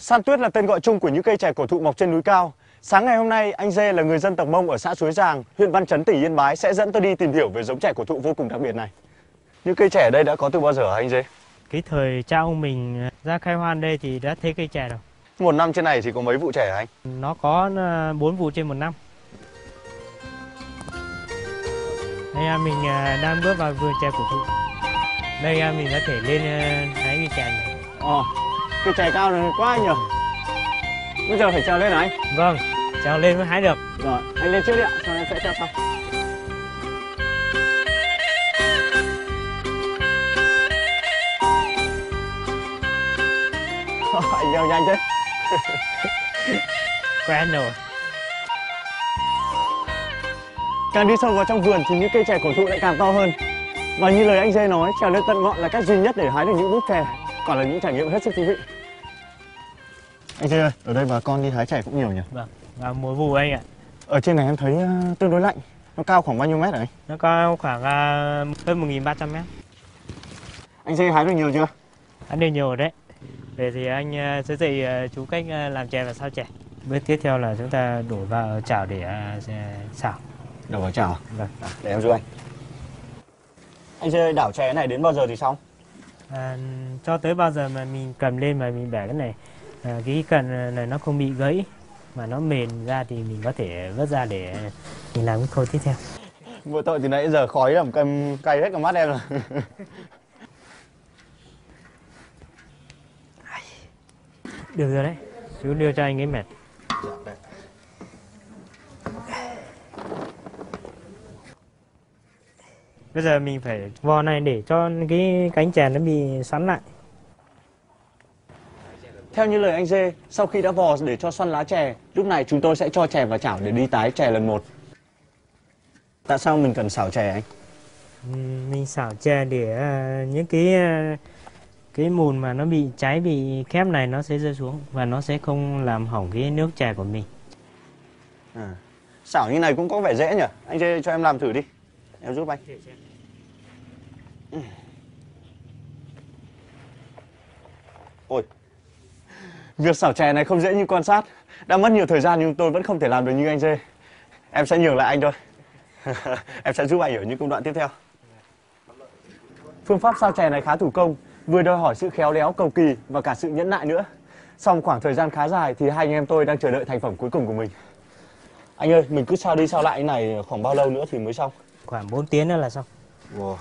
San tuyết là tên gọi chung của những cây chè cổ thụ mọc trên núi cao. Sáng ngày hôm nay, anh Dê là người dân tộc Mông ở xã Suối Giàng, huyện Văn Chấn, tỉnh Yên Bái sẽ dẫn tôi đi tìm hiểu về giống chè cổ thụ vô cùng đặc biệt này. Những cây chè ở đây đã có từ bao giờ hả anh Dê? Cái thời cha ông mình ra khai hoang đây thì đã thấy cây chè rồi. Một năm trên này thì có mấy vụ chè hả anh? Nó có 4 vụ trên một năm. Đây mình đang bước vào vườn chè cổ thụ. Đây mình có thể lên hái cây chè này. Cây chè cao này quá anh nhỉ? Bây giờ phải trèo lên hả anh? Vâng, trèo lên mới hái được. Rồi, anh lên trước đi ạ, xong em sẽ theo sau. Anh leo nhanh thế. Quen rồi. Càng đi sâu vào trong vườn thì những cây chè cổ thụ lại càng to hơn. Và như lời anh Dê nói, trèo lên tận ngọn là cách duy nhất để hái được những búp chè. Còn là những trải nghiệm hết sức thú vị. Anh Dê ơi, ở đây bà con đi hái chè cũng nhiều nhỉ? Vâng, vào mùa vụ anh ạ. Ở trên này em thấy tương đối lạnh. Nó cao khoảng bao nhiêu mét hả anh? Nó cao khoảng hơn 1.300 mét. Anh Dê hái được nhiều chưa? Hái được nhiều rồi đấy. Về thì anh sẽ dạy chú cách làm chè và sao chè. Bước tiếp theo là chúng ta đổ vào chảo để xào. Đổ vào chảo. Vâng. Để em giúp anh. Anh Dê đảo chè này đến bao giờ thì xong? Cho tới bao giờ mà mình cầm lên mà mình bẻ cái này, cái cần này nó không bị gãy mà nó mềm ra thì mình có thể vớt ra để mình làm cái khâu tiếp theo. Vô tội từ nãy giờ khói làm cay hết cả mắt em rồi. Được rồi đấy, chú đưa cho anh cái mệt. Bây giờ mình phải vò này để cho cái cánh chè nó bị xoắn lại. Theo như lời anh Dê, sau khi đã vò để cho xoăn lá chè, lúc này chúng tôi sẽ cho chè vào chảo để đi tái chè lần một. Tại sao mình cần xào chè anh? Mình xào chè để những cái mùn mà nó bị cháy, bị khép này nó sẽ rơi xuống và nó sẽ không làm hỏng cái nước chè của mình. Xào như này cũng có vẻ dễ nhỉ? Anh Dê cho em làm thử đi. Em giúp anh. Ôi, việc xào chè này không dễ như quan sát. Đã mất nhiều thời gian nhưng tôi vẫn không thể làm được như anh Dê. Em sẽ nhường lại anh thôi. Em sẽ giúp anh ở những công đoạn tiếp theo. Phương pháp xào chè này khá thủ công, vừa đòi hỏi sự khéo léo, cầu kỳ và cả sự nhẫn nại nữa. Sau một khoảng thời gian khá dài thì hai anh em tôi đang chờ đợi thành phẩm cuối cùng của mình. Anh ơi, mình cứ xào đi xào lại cái này khoảng bao lâu nữa thì mới xong? Khoảng 4 tiếng nữa là xong. Wow.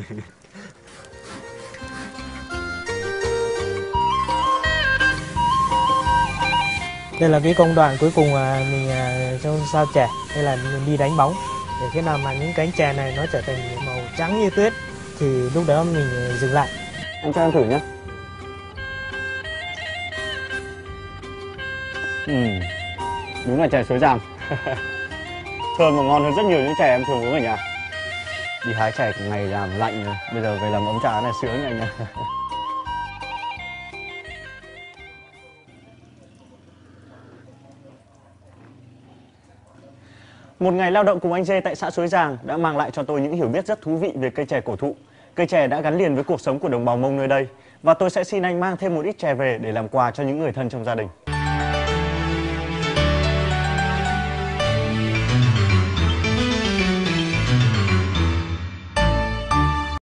Đây là cái công đoạn cuối cùng mà mình trong sao chè. Đây là mình đi đánh bóng. Để khi nào mà những cánh chè này nó trở thành màu trắng như tuyết thì lúc đó mình dừng lại. Anh cho em thử nhé. Đúng là chè Suối Giàng. Thơm và ngon hơn rất nhiều những chè em thường uống ở nhà. Đi hái chè cả ngày làm lạnh rồi, bây giờ về làm ấm trà này sướng anh nha. Một ngày lao động cùng anh Dê tại xã Suối Giàng đã mang lại cho tôi những hiểu biết rất thú vị về cây chè cổ thụ. Cây chè đã gắn liền với cuộc sống của đồng bào Mông nơi đây. Và tôi sẽ xin anh mang thêm một ít chè về để làm quà cho những người thân trong gia đình.